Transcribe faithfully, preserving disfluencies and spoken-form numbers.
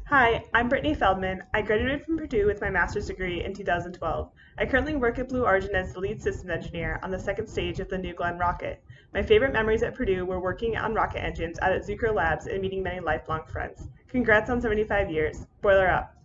Hi, I'm Brittany Feldman. I graduated from Purdue with my master's degree in two thousand twelve. I currently work at Blue Origin as the lead systems engineer on the second stage of the New Glenn rocket. My favorite memories at Purdue were working on rocket engines out at Zucrow Labs and meeting many lifelong friends. Congrats on seventy-five years. Boiler up.